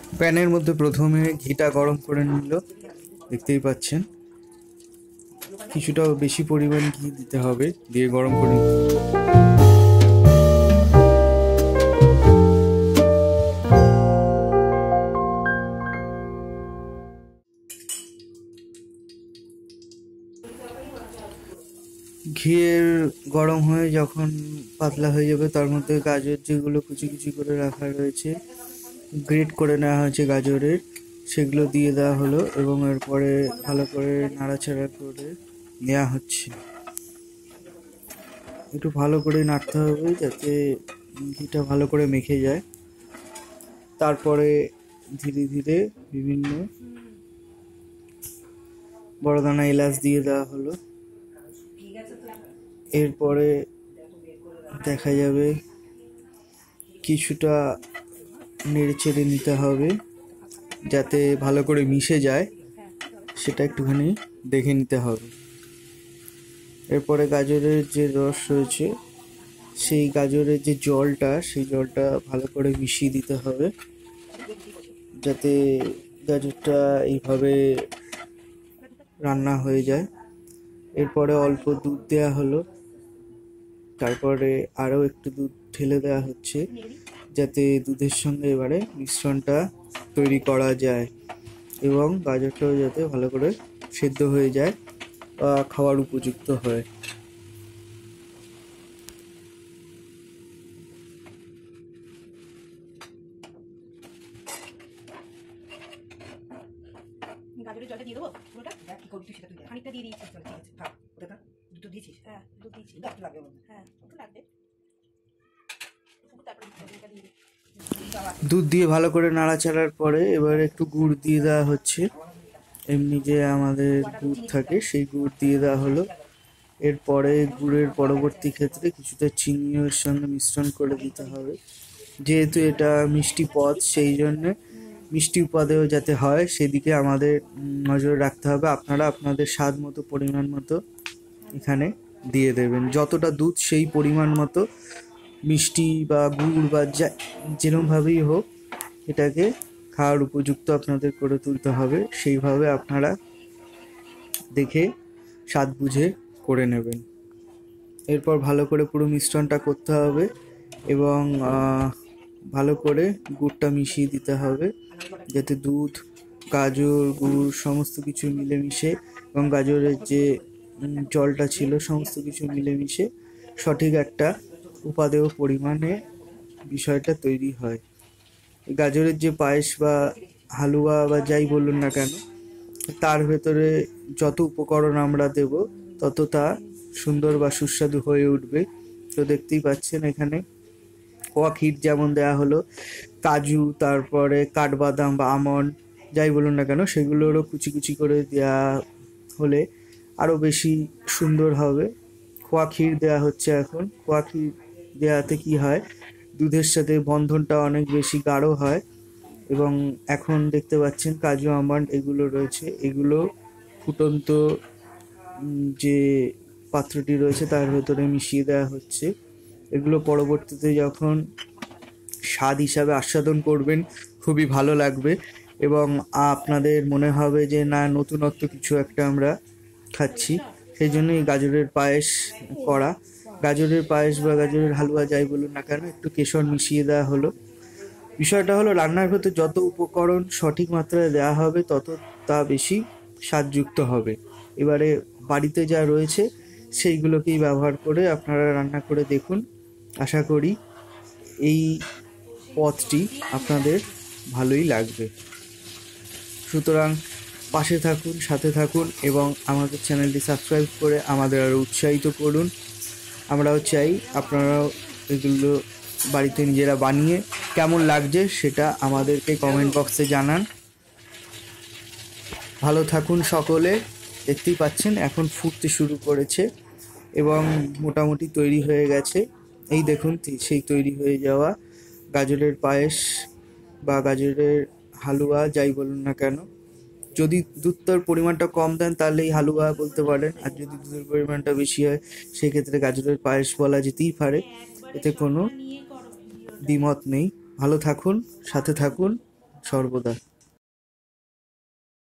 প্যানের মধ্যে প্রথমে ঘিটা গরম করে নিল, দেখতেই পাচ্ছেন। কিছুটা বেশি পরিমাণ ঘি দিতে হবে, দিয়ে গরম করে ঘিয়ের গরম হয়ে যখন পাতলা হয়ে যাবে, তার মধ্যে গাজর যেগুলো কুচি কুচি করে রাখা রয়েছে, গ্রেট করে নেওয়া হয়েছে গাজরের, সেগুলো দিয়ে দেওয়া হলো এবং এরপরে ভালো করে নাড়াচাড়া করে নেওয়া হচ্ছে। একটু ভালো করে নাড়তে হবে যাতে ঘিটা ভালো করে মেখে যায়। তারপরে ধীরে ধীরে বিভিন্ন বড় দানা এলাচ দিয়ে দেওয়া হলো। এরপরে দেখা যাবে কিছুটা নেড়ে চেড়ে নিতে হবে যাতে ভালো করে মিশে যায়, সেটা একটুখানি দেখে নিতে হবে। এরপরে গাজরের যে রস রয়েছে, সেই গাজরের যে জলটা, সেই জলটা ভালো করে মিশিয়ে দিতে হবে যাতে গাজরটা এইভাবে রান্না হয়ে যায়। এরপরে অল্প দুধ দেওয়া হলো, তারপরে আরও একটু দুধ ঢেলে দেওয়া হচ্ছে যাতে দুধের সঙ্গে এবারে মিশ্রণটা তৈরি করা যায় এবং গাজরটাও যাতে ভালো করে সেদ্ধ হয়ে যায় বা খাওয়ার উপযুক্ত হয়। গাজরের জলটা দিয়ে দেবো পুরোটা? কি করবি তুই সেটা তুই খানিকটা দিয়ে দিয়েছিস, ঠিক আছে থাক। ওটা না দুধ দিয়েছিস? হ্যাঁ দুধ দিয়েছি। একটু লাগবে, হ্যাঁ একটু লাগবে। দুধ দিয়ে ভালো করে নাড়াচাড়ার পরে এবার একটু গুড় দিয়ে দেওয়া হচ্ছে। এমনি যে আমাদের গুড় থাকে সেই গুড় দিয়ে দেওয়া হলো। এরপরে গুড়ের পরবর্তী ক্ষেত্রে কিছুটা চিনিও এর সঙ্গে মিশ্রণ করে দিতে হবে। যেহেতু এটা মিষ্টি পদ, সেই জন্যে মিষ্টি উপাদেয় যাতে হয় সেদিকে আমাদের নজর রাখতে হবে। আপনারা আপনাদের স্বাদ মতো পরিমাণ মতো এখানে দিয়ে দেবেন। যতটা দুধ সেই পরিমাণ মতো মিষ্টি বা গুড় বা যেরমভাবেই হোক এটাকে খাওয়ার উপযুক্ত আপনাদের করে তুলতে হবে। সেইভাবে আপনারা দেখে স্বাদ বুঝে করে নেবেন। এরপর ভালো করে পুরো মিশ্রণটা করতে হবে এবং ভালো করে গুড়টা মিশিয়ে দিতে হবে যাতে দুধ, গাজর, গুড় সমস্ত কিছু মিলেমিশে এবং গাজরের যে জলটা ছিল সমস্ত কিছু মিলেমিশে সঠিক একটা উপাদেয় পরিমাণে বিষয়টা তৈরি হয়। গাজরের যে পায়েস বা হালুয়া বা যাই বলুন না কেন, তার ভেতরে যত উপকরণ আমরা দেব তত তা সুন্দর বা সুস্বাদু হয়ে উঠবে। তো দেখতেই পাচ্ছেন এখানে খোয়া ক্ষীর যেমন দেওয়া হলো, কাজু, তারপরে কাঠবাদাম বা আমন্ড যাই বলুন না কেন সেগুলোরও কুচি কুচি করে দেওয়া হলে আরও বেশি সুন্দর হবে। খোয়া ক্ষীর দেওয়া হচ্ছে এখন। খোয়া ক্ষীর দেওয়াতে কি হয়, দুধের সাথে বন্ধনটা অনেক বেশি গাঢ় হয় এবং এখন দেখতে পাচ্ছেন কাজু, আমন্ড এগুলো রয়েছে, এগুলো ফুটন্ত যে পাত্রটি রয়েছে তার ভেতরে মিশিয়ে দেওয়া হচ্ছে। এগুলো পরবর্তীতে যখন স্বাদ হিসাবে আস্বাদন করবেন খুবই ভালো লাগবে এবং আপনাদের মনে হবে যে না নতুনত্ব কিছু একটা আমরা খাচ্ছি। সেই জন্যই গাজরের পায়েস করা। গাজরের পায়েস বা গাজরের হালুয়া যাই বলুন না কেন একটু কেশর মিশিয়ে দেওয়া হলো। বিষয়টা হলো রান্নার ভেতর যত উপকরণ সঠিক মাত্রায় দেওয়া হবে তত তা বেশি স্বাদযুক্ত হবে। এবারে বাড়িতে যা রয়েছে সেইগুলোকেই ব্যবহার করে আপনারা রান্না করে দেখুন। আশা করি এই পদটি আপনাদের ভালোই লাগবে। সুতরাং পাশে থাকুন, সাথে থাকুন এবং আমাদের চ্যানেলটি সাবস্ক্রাইব করে আমাদের আরও উৎসাহিত করুন। আমরাও চাই আপনারাও এগুলো বাড়িতে নিজেরা বানিয়ে কেমন লাগছে সেটা আমাদেরকে কমেন্ট বক্সে জানান। ভালো থাকুন সকলে। দেখতেই পাচ্ছেন এখন ফুটতে শুরু করেছে এবং মোটামুটি তৈরি হয়ে গেছে। এই দেখুন সেই তৈরি হয়ে যাওয়া গাজরের পায়েস বা গাজরের হালুয়া যাই বলুন না কেন। যদি দুধটার পরিমাণটা কম দেন তাহলে এই হালুয়া বলতে পারেন, আর যদি দুধের পরিমাণটা বেশি হয় সেক্ষেত্রে গাজরের পায়েস বলা যেতেই পারে। এতে কোনো দ্বিমত নেই। ভালো থাকুন, সাথে থাকুন। সর্বদা।